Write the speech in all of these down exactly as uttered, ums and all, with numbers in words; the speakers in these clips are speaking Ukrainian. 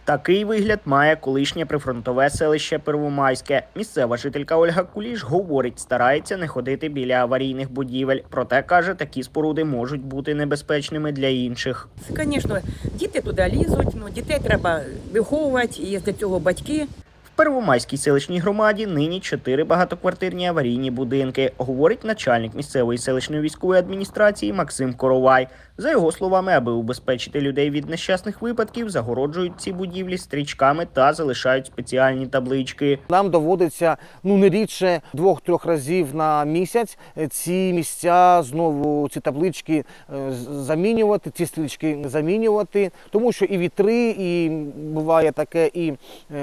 Такий вигляд має колишнє прифронтове селище Первомайське. Місцева жителька Ольга Куліш говорить, старається не ходити біля аварійних будівель. Проте, каже, такі споруди можуть бути небезпечними для інших. Звісно, діти туди лізуть, ну, дітей треба виховувати, і з цього батьки. В Первомайській селищній громаді нині чотири багатоквартирні аварійні будинки, говорить начальник місцевої селищної військової адміністрації Максим Коровай. За його словами, аби убезпечити людей від нещасних випадків, загороджують ці будівлі стрічками та залишають спеціальні таблички. Нам доводиться ну не рідше двох-трьох разів на місяць ці місця знову, ці таблички замінювати, ці стрічки замінювати, тому що і вітри, і буває таке, і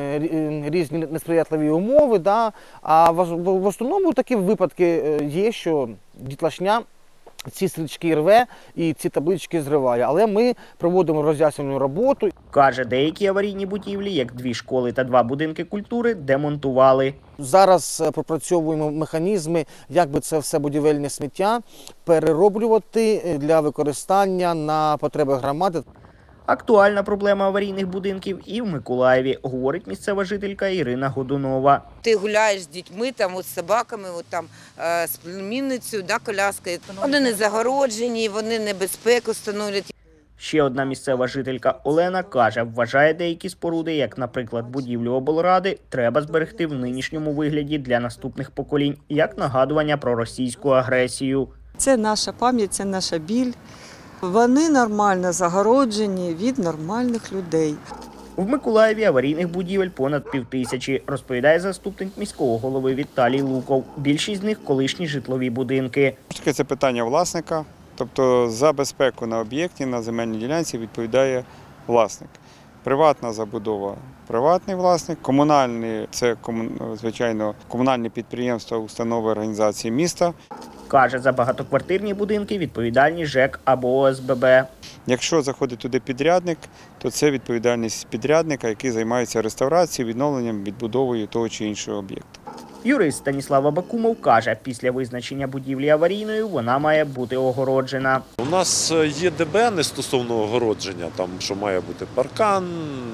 різні несприятливі умови. Да? А в основному такі випадки є, що дітлашня ці стрічки рве і ці таблички зриває. Але ми проводимо роз'яснювальну роботу. Каже, деякі аварійні будівлі, як дві школи та два будинки культури, демонтували. Зараз пропрацьовуємо механізми, як би це все будівельне сміття перероблювати для використання на потреби громади. Актуальна проблема аварійних будинків і в Миколаєві, говорить місцева жителька Ірина Годунова. Ти гуляєш з дітьми, там, от, з собаками, от, там, е, з племінницею, да, коляскою. Вони не загороджені, вони небезпеку становлять. Ще одна місцева жителька Олена каже, вважає деякі споруди, як, наприклад, будівлю облради, треба зберегти в нинішньому вигляді для наступних поколінь, як нагадування про російську агресію. Це наша пам'ять, це наша біль. Вони нормально загороджені від нормальних людей. В Миколаєві аварійних будівель понад півтисячі, розповідає заступник міського голови Віталій Луков. Більшість з них – колишні житлові будинки. Це питання власника, тобто за безпеку на об'єкті, на земельній ділянці відповідає власник. Приватна забудова – приватний власник, комунальний – це, звичайно, комунальні підприємства, установи, організації міста. Каже, за багатоквартирні будинки відповідальні ЖЕК або О С Б Б. Якщо заходить туди підрядник, то це відповідальність підрядника, який займається реставрацією, відновленням, відбудовою того чи іншого об'єкту. Юрист Станіслав Абакумов каже, після визначення будівлі аварійною вона має бути огороджена. У нас є Д Б Н стосовно огородження, там, що має бути паркан,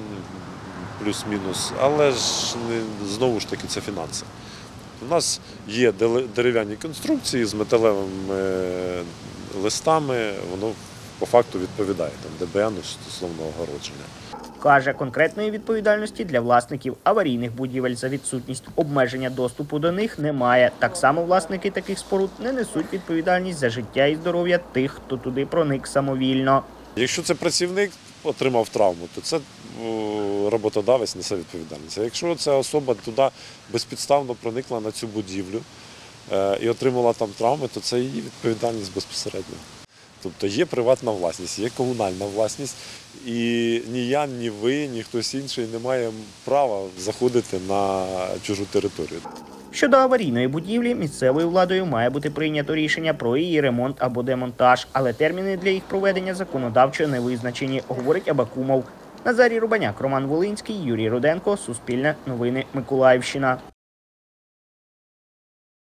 плюс-мінус, але ж знову ж таки це фінанси. У нас є дерев'яні конструкції з металевими листами, воно по факту відповідає Д Б Н стосовно огородження. Каже, конкретної відповідальності для власників аварійних будівель за відсутність обмеження доступу до них немає. Так само власники таких споруд не несуть відповідальність за життя і здоров'я тих, хто туди проник самовільно. Якщо це працівник отримав травму, то це роботодавець несе відповідальність. А якщо ця особа туди безпідставно проникла на цю будівлю і отримала там травми, то це її відповідальність безпосередньо. Тобто є приватна власність, є комунальна власність, і ні я, ні ви, ні хтось інший не має права заходити на чужу територію. Щодо аварійної будівлі, місцевою владою має бути прийнято рішення про її ремонт або демонтаж, але терміни для їх проведення законодавчо не визначені, говорить Абакумов. Назарій Рубаняк, Роман Волинський, Юрій Руденко, Суспільне новини, Миколаївщина.